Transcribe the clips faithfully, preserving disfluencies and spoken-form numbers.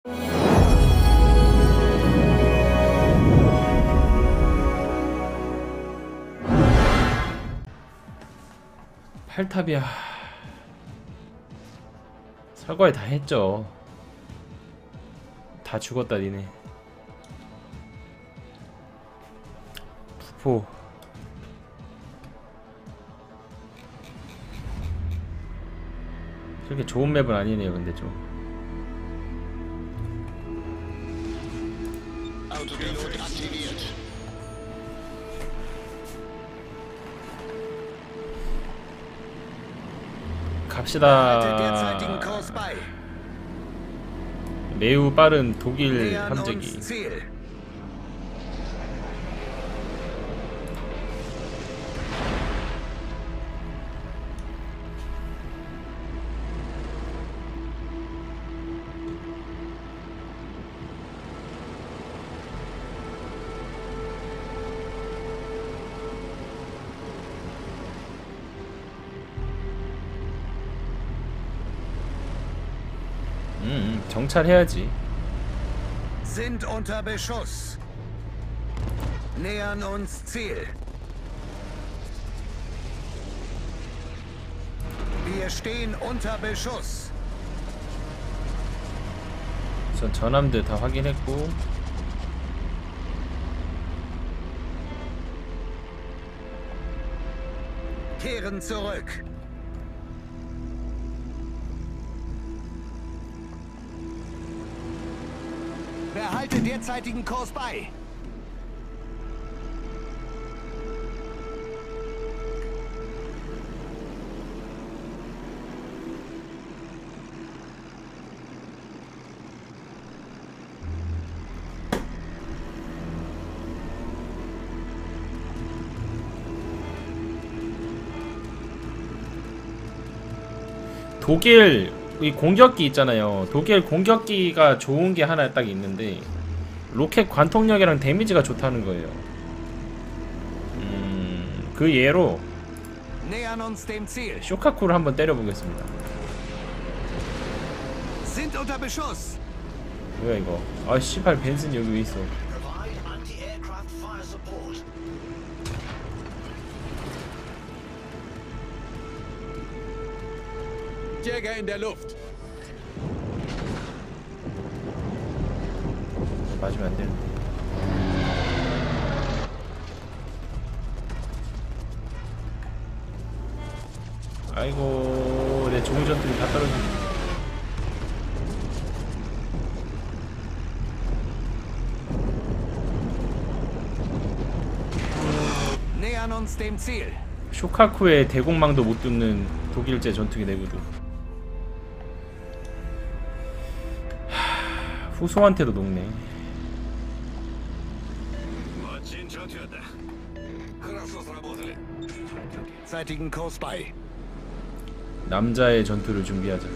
팔탑이야. 설거지 다 했죠. 다 죽었다 니네. 부포. 그렇게 좋은 맵은 아니네요 근데 좀. 갑시다. 매우 빠른 독일 함재기. 음, 정찰해야지. Sind unter Beschuss. Nähern uns Ziel. Wir stehen unter Beschuss. 우선 전함들 다 확인했고. Kehren zurück. Behalte derzeitigen Kurs bei. 독일 이 공격기 있잖아요. 독일 공격기가 좋은 게 하나 딱 있는데 로켓 관통력이랑 데미지가 좋다는 거예요. 음, 그 예로 쇼카쿠를 한번 때려보겠습니다. 뭐야 이거? 아 씨발 벤슨 여기 왜 있어? Jäger in der Luft. 맞으면 안 되는데. 아이고 내 좋은 전투기 다 떨어졌네. Nähern uns dem Ziel. 쇼카쿠의 대공망도 못 뚫는 독일제 전투기 내구도. 후소한테도 녹네. 남자의 전투를 준비하자.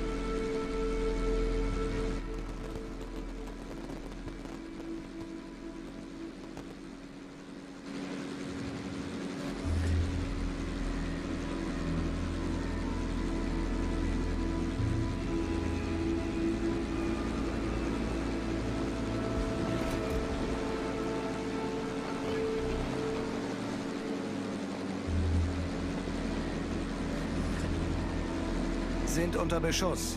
Sind unter Beschuss.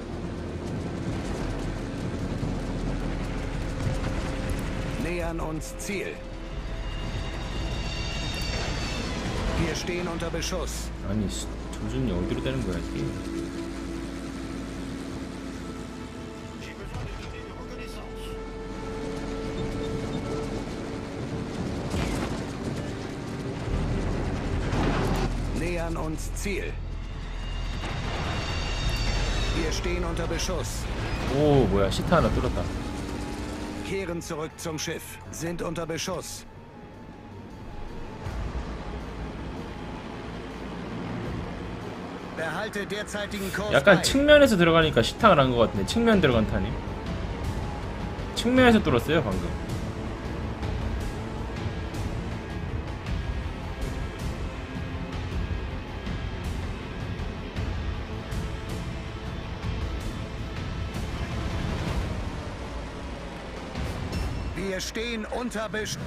Nähern uns Ziel. Wir stehen unter Beschuss. 아니 조준이 어디로 되는 거야 이게? Nähern uns Ziel. Wir stehen unter Beschuss. 오 뭐야 시트 하나 뚫었다. Kehren zurück zum Schiff. Sind unter Beschuss. Behalte derzeitigen Kurs. 약간 측면에서 들어가니까 시탕을 한 것 같은데 측면 들어간 탄이. 측면에서 뚫었어요 방금. Wir stehen unter Besch...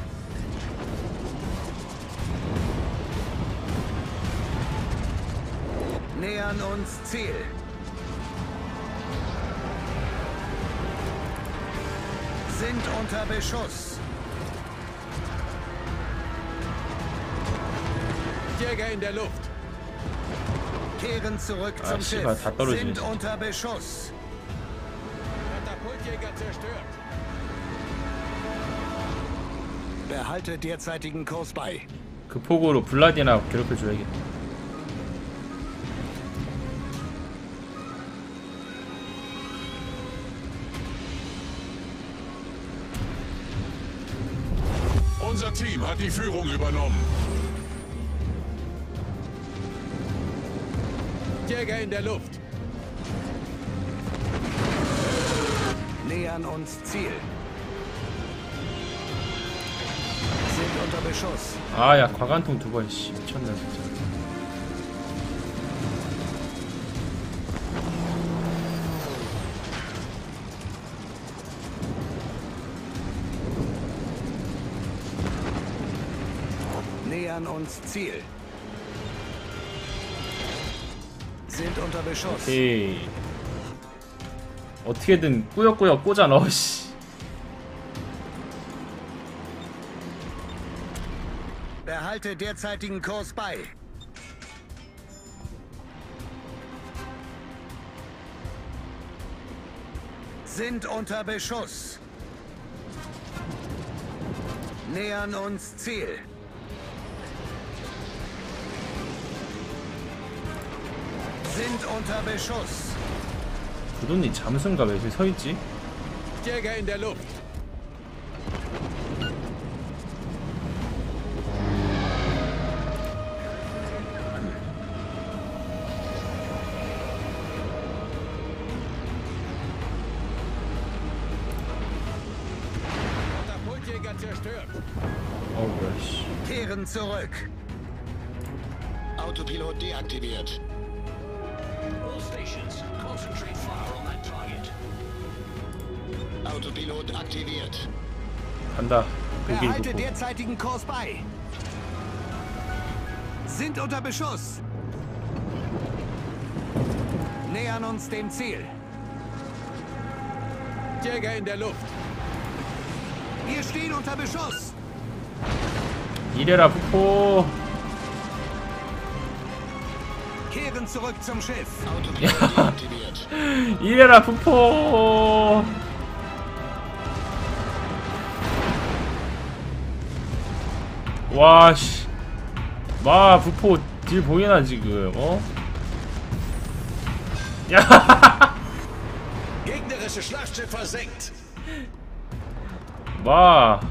Nähern uns Ziel. Sind unter Beschuss. Jäger in der Luft. Kehren zurück Ah, zum 씨발, Schiff. 다 떨어지네, Sind 진짜. unter Beschuss. Katapultjäger zerstört. Behalte derzeitigen Kurs bei. 그 폭으로 블라디나 괴롭혀줘야겠다. Unser Team hat die Führung übernommen. Jäger in der Luft. Nähern uns Ziel. Sind unter Beschuss. 아야 과관통 두 번 씨 미쳤나 진짜. Nähern uns Ziel. Sind unter Beschuss. 오케이. 어떻게든 꾸역꾸역 꽂아 넣어 씨. Behalte derzeitigen Kurs bei. Sind unter Beschuss. Nähern uns Ziel. Sind unter Beschuss. 구돈이 잠수인가 왜 이렇게 서 있지? Jäger in der Luft. Katapultjäger zerstört. 어 뭐야 씨. Kehren zurück. Autopilot deaktiviert. All stations, concentrate fire on that target. Autopilot aktiviert. 간다. 독일 Behalte 북부. derzeitigen Kurs bei. Sind unter Beschuss. Nähern uns dem Ziel. Jäger in der Luft. Wir stehen unter Beschuss. 이래라 북포. Kehren zurück zum Schiff. Autopilot deaktiviert. 이래라 북포. 와 씨. 와 북포 딜 보이나 지금 어? 야. Gegnerische Schlachtschiff versenkt. 와.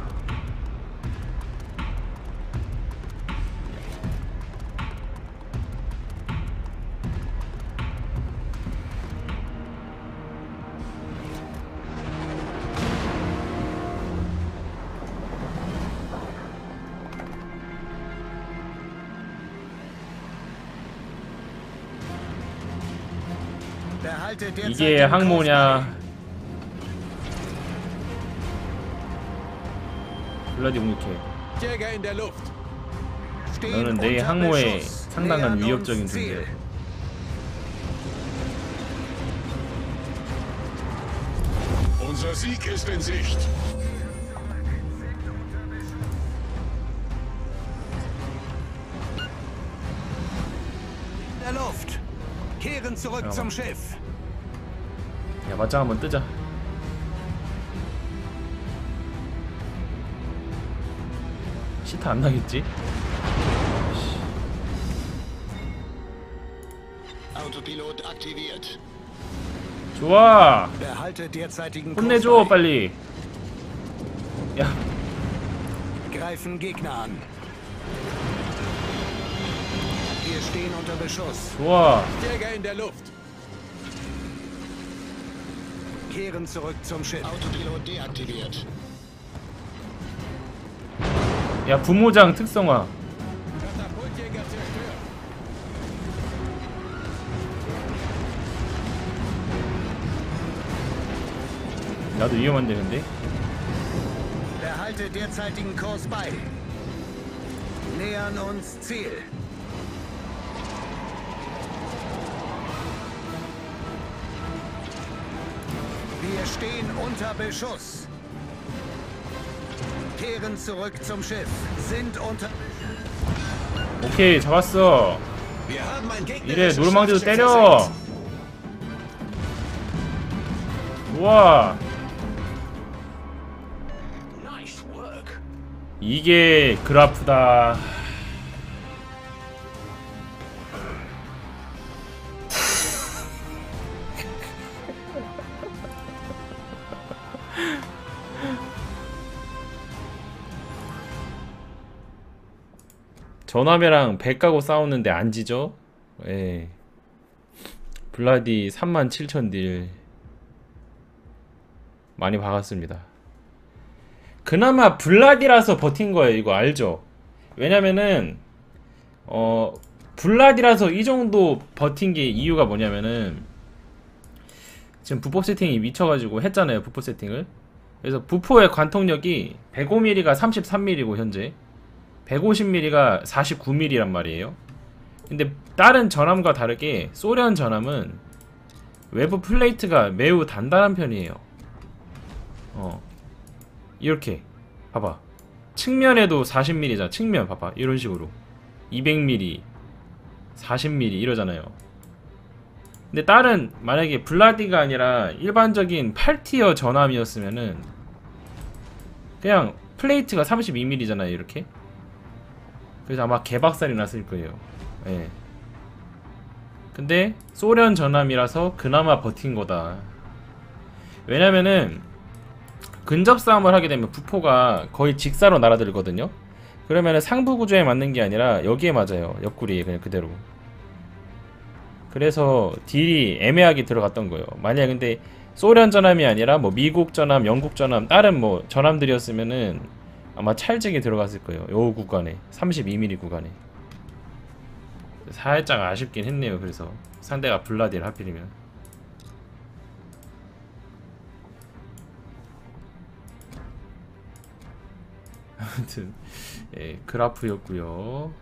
Behalte 이게 derzeitigen Kurs 항모냐? 블라디 공격해. Jäger in der Luft. bei. Stehen 너는 내 unter 항모에 Beschuss. 상당한 Nähern 위협적인 uns Ziel. 존재야. Unser Sieg ist in Sicht. In der Luft. Kehren zurück Ja, zum Mann. Schiff. 야 맞짱 한번 뜨자. 시타 안 나겠지? Autopilot aktiviert. 좋아. Behalte derzeitigen Kurs 혼내줘 bei. 빨리. 야 Greifen Gegner an. Wir stehen unter Beschuss. 좋아. Jäger in der Luft. Kehren zurück zum Schiff. Autopilot deaktiviert. 야 부모장 특성화. Katapultjäger zerstört. 나도 위험한데 근데. Behalte derzeitigen Kurs bei. Nähern uns Ziel. Wir stehen unter Beschuss. Kehren zurück zum Schiff. Sind unter... 오케이, 잡았어. Wir haben ein 이래 gegnerisches 노르망디도 Schlachtschiff 때려. versenkt. 우와, Nice work. 이게 그라프다. 전화매랑 배 까고 싸우는데 안 지죠? 예. 블라디 삼만 칠천 딜 많이 박았습니다. 그나마 블라디라서 버틴 거예요. 이거 알죠? 왜냐면은 어 블라디라서 이 정도 버틴 게 이유가 뭐냐면은 지금 부포 세팅이 미쳐가지고 했잖아요. 부포 세팅을. 그래서 부포의 관통력이 백오 밀리미터가 삼십삼 밀리미터고 현재 백오십 밀리미터가 사십구 밀리미터란 말이에요. 근데 다른 전함과 다르게 소련 전함은 외부 플레이트가 매우 단단한 편이에요. 어 이렇게 봐봐. 측면에도 사십 밀리미터잖아. 측면 봐봐. 이런 식으로 이백 밀리미터, 사십 밀리미터 이러잖아요. 근데 다른 만약에 블라디가 아니라 일반적인 팔 티어 전함이었으면은 그냥 플레이트가 삼십이 밀리미터잖아요. 이렇게. 그래서 아마 개박살이 났을 거예요. 예. 근데 소련 전함이라서 그나마 버틴 거다. 왜냐면은 근접 싸움을 하게 되면 부포가 거의 직사로 날아들거든요. 그러면은 상부 구조에 맞는 게 아니라 여기에 맞아요. 옆구리에 그냥 그대로. 그래서 딜이 애매하게 들어갔던 거예요. 만약에 근데 소련 전함이 아니라 뭐 미국 전함, 영국 전함, 다른 뭐 전함들이었으면은 아마 찰지게 들어갔을 거예요. 요 구간에 삼십이 밀리미터 구간에. 살짝 아쉽긴 했네요. 그래서 상대가 블라디를 하필이면. 아무튼 예, 그라프였고요.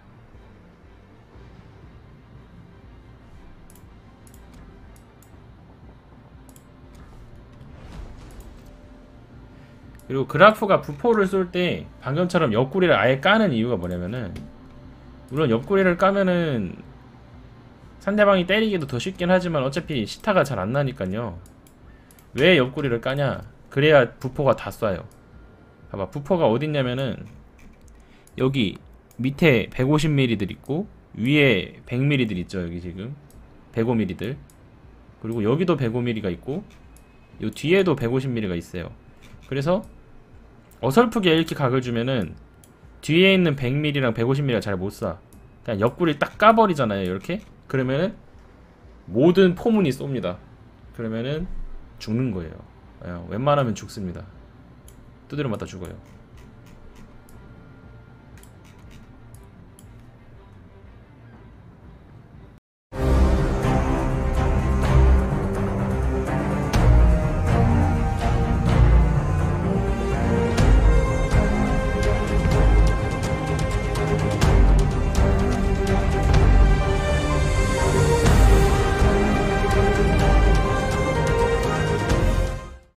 그리고 그라프가 부포를 쏠 때 방금처럼 옆구리를 아예 까는 이유가 뭐냐면은, 물론 옆구리를 까면은 상대방이 때리기도 더 쉽긴 하지만 어차피 시타가 잘 안 나니까요. 왜 옆구리를 까냐? 그래야 부포가 다 쏴요. 봐봐, 부포가 어딨냐면은 여기 밑에 백오십 밀리미터들 있고 위에 백 밀리미터들 있죠. 여기 지금 백오 밀리미터들, 그리고 여기도 백오 밀리미터가 있고 요 뒤에도 백오십 밀리미터가 있어요. 그래서 어설프게 이렇게 각을 주면은 뒤에 있는 백 밀리미터랑 백오십 밀리미터가 잘 못 쏴. 그냥 옆구리 딱 까버리잖아요. 이렇게. 그러면은 모든 포문이 쏩니다. 그러면은 죽는 거예요. 웬만하면 죽습니다. 두드려 맞다 죽어요.